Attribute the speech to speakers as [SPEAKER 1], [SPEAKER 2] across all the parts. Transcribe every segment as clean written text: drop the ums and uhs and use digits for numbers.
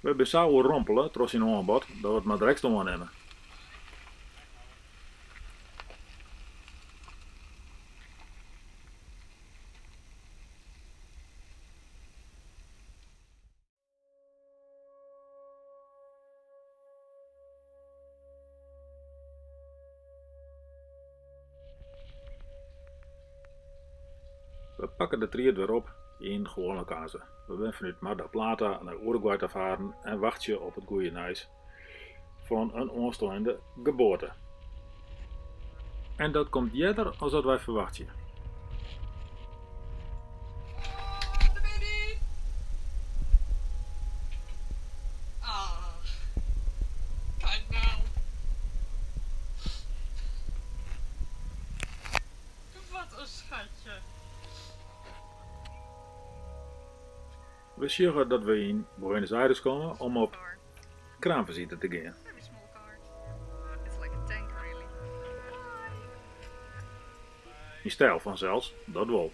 [SPEAKER 1] We hebben zo rompelen, trots in aanbod, dat we het maar direct doornemen. We pakken de triet weer op in gewone kazen. We zijn vanuit Mar del Plata naar Uruguay te varen en wachten op het goede nieuws van een aanstaande geboorte. En dat komt eerder als dat wij verwachten.
[SPEAKER 2] De baby! Ah, kijk nou. Wat een schatje.
[SPEAKER 1] We zeggen dat we in Buenos Aires komen om op
[SPEAKER 2] Car.
[SPEAKER 1] kraamvisite te gaan.
[SPEAKER 2] Very small car. It's like a tank, really.
[SPEAKER 1] In stijl van zelfs, dat wel.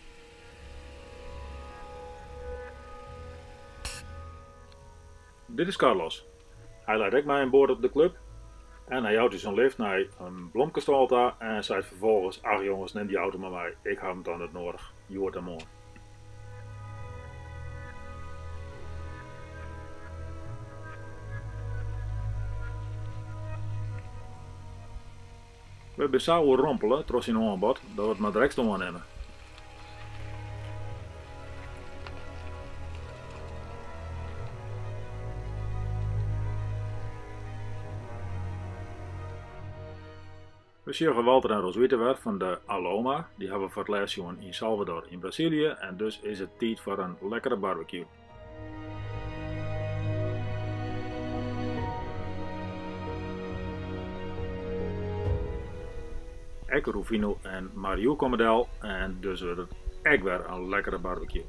[SPEAKER 1] Dit is Carlos. Hij leidt ook mij aan boord op de club. En hij houdt dus een lift naar een blomkenstalta en zei vervolgens: ach jongens, neem die auto maar mee, ik heb hem dan het nodig. Je hoort hem morgen. We hebben zo rompelen, trots in aanbod, dat we het maar direct doornemen. We zien Walter en Roswitha weer van de Aloma. Die hebben we voor het laatst gezien in Salvador in Brazilië. En dus is het tijd voor een lekkere barbecue. Ik, Rufino en Mario komen del. En dus wordt het echt weer een lekkere barbecue.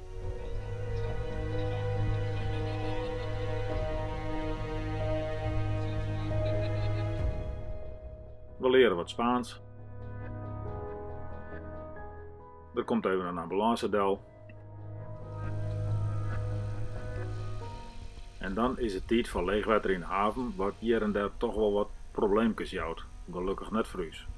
[SPEAKER 1] We leren wat Spaans. Er komt even een ambulance del. En dan is het tijd voor leegwater in de haven, wat hier en daar toch wel wat probleempjes jouwt. Gelukkig net voor ons.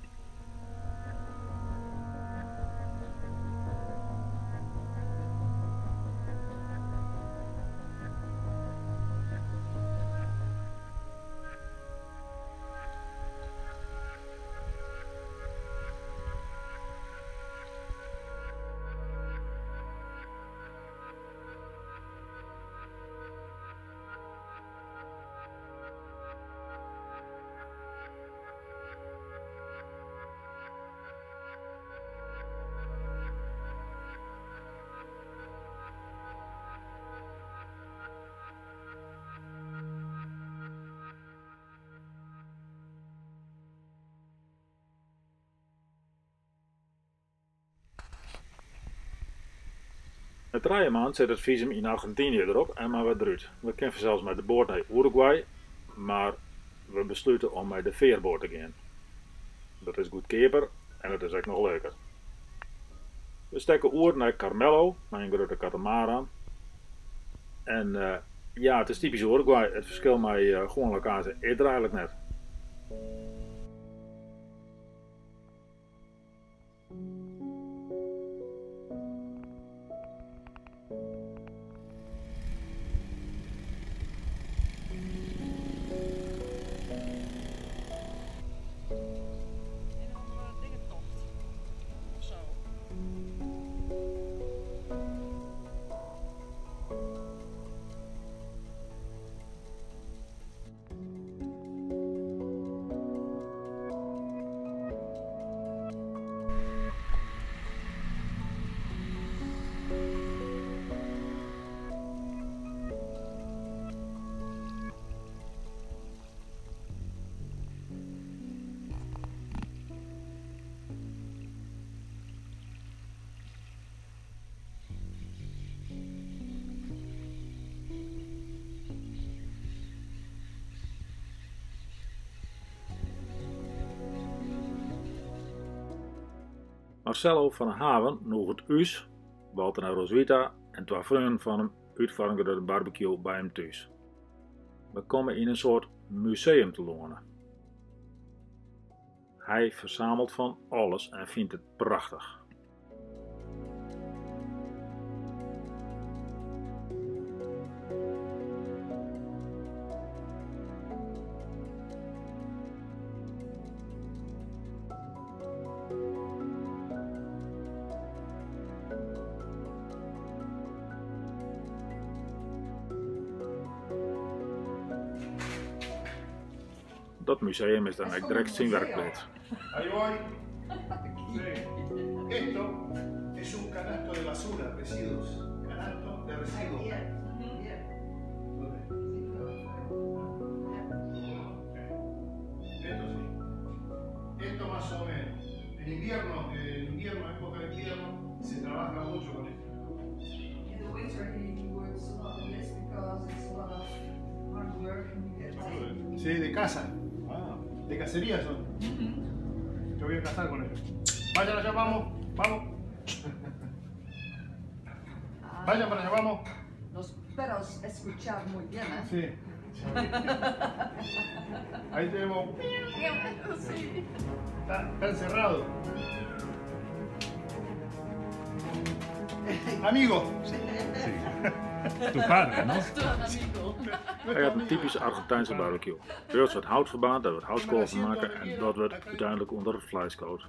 [SPEAKER 1] Het rijmaand zet het visum in Argentinië erop en maar wat eruit. We kunnen zelfs met de boot naar Uruguay, maar we besluiten om met de veerboot te gaan. Dat is goedkoper en het is ook nog leuker. We steken oer naar Carmelo, met een grote katamaran. En ja, het is typisch Uruguay. Het verschil met gewoon locatie is er eigenlijk net. Marcelo van Haven noeg het us, Walter en Roswitha en twee vrienden van hem uitvarende barbecue bij hem thuis. We komen in een soort museum te wonen. Hij verzamelt van alles en vindt het prachtig. Dat museum is dan ook direct zijn werkplaats.
[SPEAKER 3] Ahí voy. Sí. Esto es un canasto de basura, residuos. Canasto de residuos. Esto sí. Esto más o menos. En invierno, época de invierno, se trabaja mucho con esto.
[SPEAKER 4] In the winter he works a lot on this because it's a lot of hard work and you get
[SPEAKER 3] Sí, de caza. De cacería son. Yo voy a cazar con ellos. Vayan allá, vamos. Vamos. Vayan para allá, vamos.
[SPEAKER 4] Los perros escuchar muy bien, ¿eh?
[SPEAKER 3] Sí. Ahí tenemos.
[SPEAKER 4] Sí.
[SPEAKER 3] Está encerrado. Amigo.
[SPEAKER 5] Tu padre, ¿no?
[SPEAKER 1] Hij had een typische Argentijnse barbecue. Er wordt wat hout verbaand, daar wordt houtskool van maken en dat wordt uiteindelijk onder het vlees gekookt.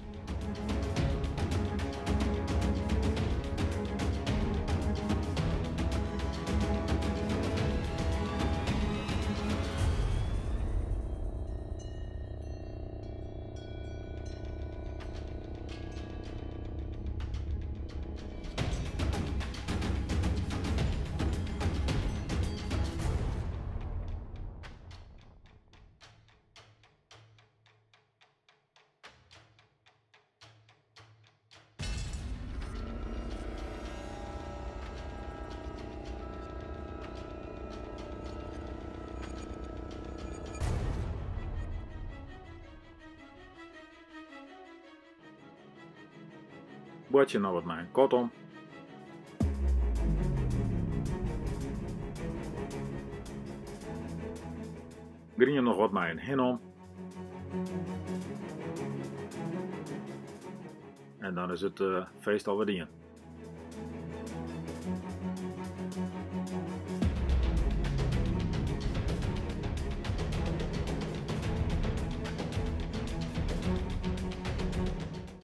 [SPEAKER 1] Bordje nou wat mijn kortom. Grien nog wat mijn hinom. En dan is het feest alweer in.